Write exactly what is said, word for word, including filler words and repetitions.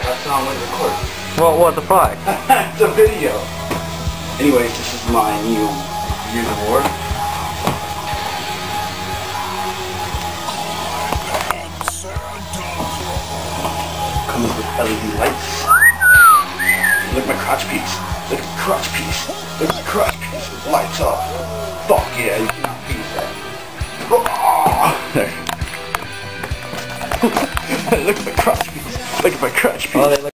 That's not what record. What, what the fuck? It's a video. Anyways, this is my new Gears of War. Comes with L E D lights. Look at my crotch piece. Look at the crotch piece. Look at the crotch piece with lights off. Fuck yeah, you cannot beat that. There. Look at my crotch piece. Look at my crotch piece. Oh,